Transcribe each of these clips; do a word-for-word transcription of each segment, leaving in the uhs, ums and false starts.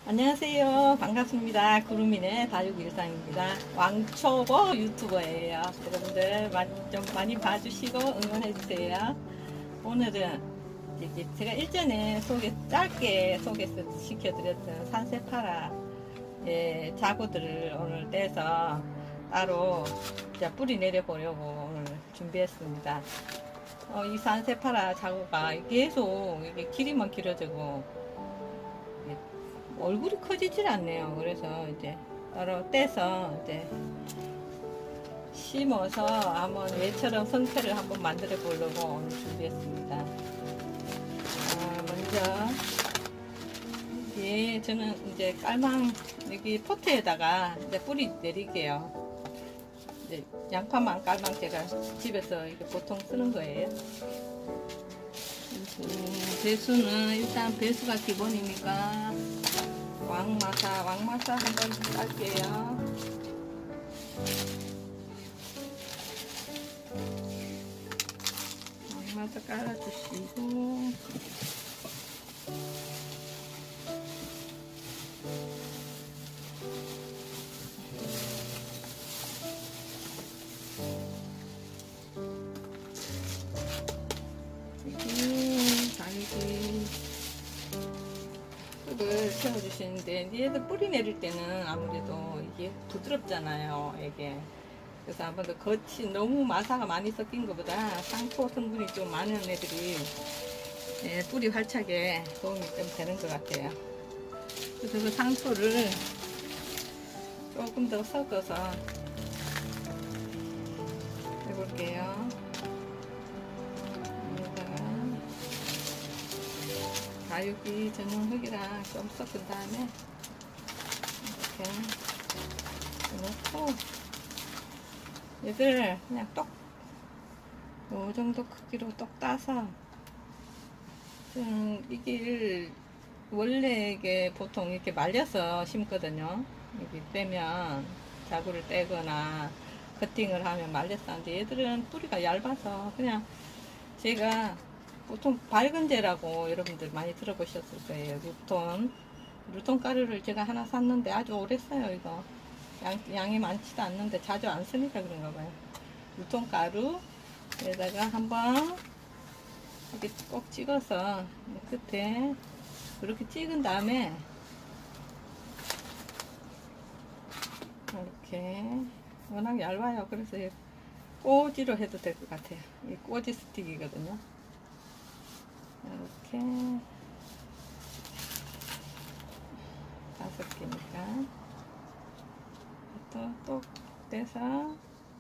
안녕하세요. 반갑습니다. 구름이네 다육일상입니다. 왕초보 유튜버예요. 여러분들 많이, 좀 많이 봐주시고 응원해주세요. 오늘은 이제 제가 일전에 소개, 짧게 소개시켜드렸던 산세파라 예, 자구들을 오늘 떼서 따로 뿌리 내려보려고 오늘 준비했습니다. 어, 이 산세파라 자구가 계속 이게 길이만 길어지고 얼굴이 커지질 않네요. 그래서 이제 따로 떼서 이제 심어서 한번 얘처럼 성태를 한번 만들어 보려고 오늘 준비했습니다. 아, 먼저 예, 저는 이제 깔망 여기 포트에다가 이제 뿌리 내릴게요. 이제 양파만 깔망 제가 집에서 이렇게 보통 쓰는 거예요. 음, 배수는 일단 배수가 기본이니까 왕마사, 왕마사 한번 깔게요. 왕마사 깔아주시고, 여기 자기 흙을 채워주시는데 얘들 뿌리 내릴 때는 아무래도 이게 부드럽잖아요. 이게 그래서 한번 더 겉이 너무 마사가 많이 섞인 것보다 상토 성분이 좀 많은 애들이 예, 뿌리 활착에 도움이 좀 되는 것 같아요. 그래서 그 상토를 조금 더 섞어서 해볼게요. 다육이 전용 흙이랑 좀 섞은 다음에 이렇게 넣고 얘들 그냥 똑 요 정도 크기로 똑 따서 좀 이게 원래 이게 보통 이렇게 말려서 심거든요. 여기 떼면 자구를 떼거나 커팅을 하면 말려서 하는데 얘들은 뿌리가 얇아서 그냥 제가 보통 밝은재라고 여러분들 많이 들어보셨을 거예요. 루톤 루톤 가루를 제가 하나 샀는데 아주 오래 써요. 이거 양, 양이 많지도 않는데 자주 안 쓰니까 그런가 봐요. 루톤 가루에다가 한번 이렇게 꼭 찍어서 끝에 그렇게 찍은 다음에 이렇게 워낙 얇아요. 그래서 꼬지로 해도 될 것 같아요. 이 꼬지 스틱이거든요. 이렇게 다섯 개니까 또 똑 떼서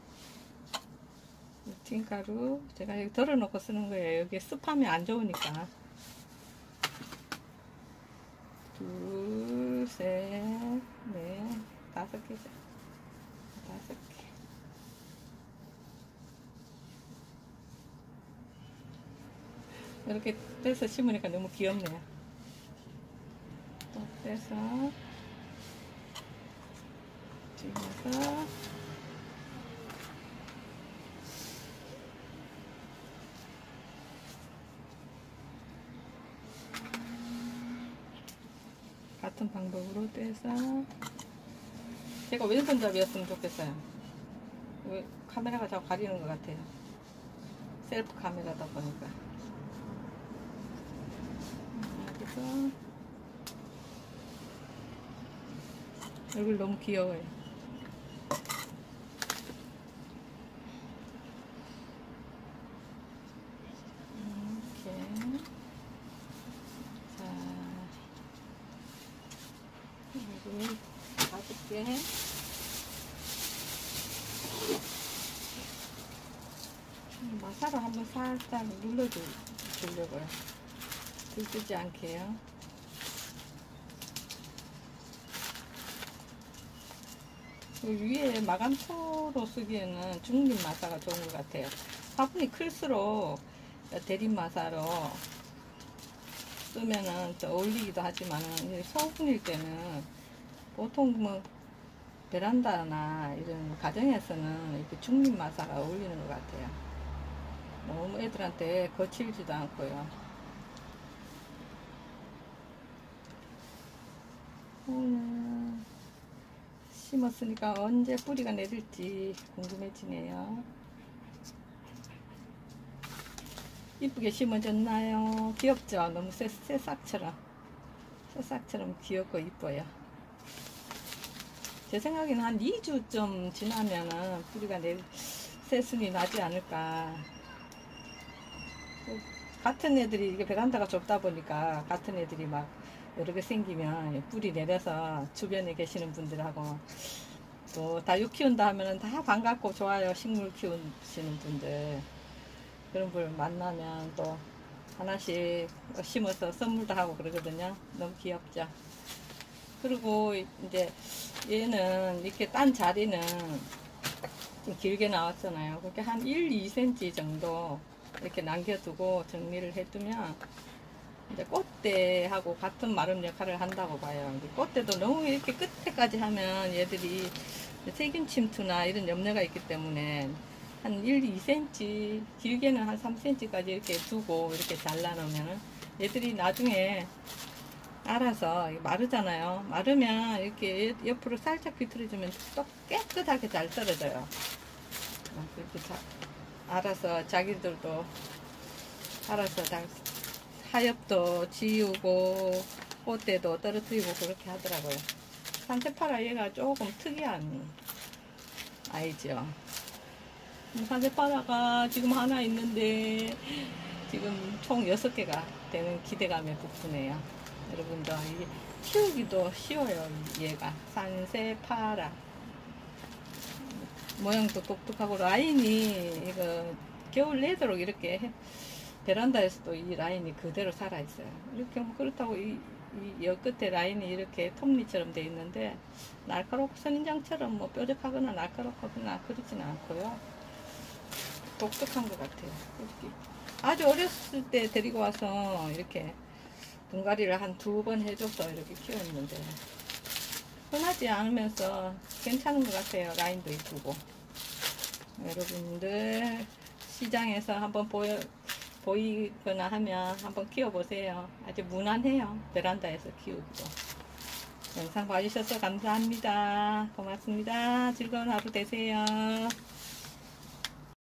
루틴가루 제가 여기 덜어놓고 쓰는 거예요. 여기 습하면 안 좋으니까. 둘, 셋, 넷, 다섯 개죠. 다섯 개. 이렇게 떼서 심으니까 너무 귀엽네요. 또 떼서 찍어서 같은 방법으로 떼서 제가 왼손잡이였으면 좋겠어요. 왜 카메라가 자꾸 가리는 것 같아요. 셀프 카메라다 보니까. 얼굴 너무 귀여워요. 이렇게 자 얼굴 다섯 개 마사로 한번 살짝 눌러주려고요. 들뜨지 않게요. 위에 마감토로 쓰기에는 중립 마사가 좋은 것 같아요. 화분이 클수록 대립 마사로 쓰면은 또 어울리기도 하지만은 소분일 때는 보통 뭐 베란다나 이런 가정에서는 이렇게 중립 마사가 어울리는 것 같아요. 너무 애들한테 거칠지도 않고요. 음, 심었으니까 언제 뿌리가 내릴지 궁금해지네요. 이쁘게 심어졌나요? 귀엽죠? 너무 새, 새싹처럼 새싹처럼 귀엽고 이뻐요. 제 생각에는 한 이 주 좀 지나면은 뿌리가 내 새순이 나지 않을까. 같은 애들이, 이게 베란다가 좁다 보니까 같은 애들이 막 여러 개 생기면 뿌리 내려서 주변에 계시는 분들하고 또 다육 키운다 하면은 다 반갑고 좋아요. 식물 키우시는 분들. 그런 분 만나면 또 하나씩 심어서 선물도 하고 그러거든요. 너무 귀엽죠. 그리고 이제 얘는 이렇게 딴 자리는 좀 길게 나왔잖아요. 그렇게 한 일, 이 센티미터 정도 이렇게 남겨두고 정리를 해두면 이제 꽃대하고 같은 마름 역할을 한다고 봐요. 꽃대도 너무 이렇게 끝에까지 하면 얘들이 세균 침투나 이런 염려가 있기 때문에 한 일, 이 센티미터, 길게는 한 삼 센티미터까지 이렇게 두고 이렇게 잘라놓으면 얘들이 나중에 알아서 마르잖아요. 마르면 이렇게 옆으로 살짝 비틀어주면 또 깨끗하게 잘 떨어져요. 그렇게 자, 알아서 자기들도 알아서 다 하엽도 지우고 꽃대도 떨어뜨리고 그렇게 하더라고요. 산세파라 얘가 조금 특이한 아이죠. 산세파라가 지금 하나 있는데 지금 총 여섯 개가 되는 기대감에 부푼해요. 여러분들 이게 키우기도 쉬워요. 얘가 산세파라 모양도 독특하고 라인이 이거 겨울 내도록 이렇게 해, 베란다에서도 이 라인이 그대로 살아있어요. 이렇게 뭐 그렇다고 이, 이 옆끝에 라인이 이렇게 톱니처럼 돼 있는데 날카롭고 선인장처럼 뭐 뾰족하거나 날카롭거나 그러지는 않고요. 독특한 것 같아요. 이렇게 아주 어렸을 때 데리고 와서 이렇게 분갈이를 한 두 번 해줘서 이렇게 키웠는데 흔하지 않으면서 괜찮은 것 같아요. 라인도 이쁘고. 여러분들 시장에서 한번 보여, 보이거나 하면 한번 키워보세요. 아주 무난해요. 베란다에서 키우기도. 영상 봐주셔서 감사합니다. 고맙습니다. 즐거운 하루 되세요.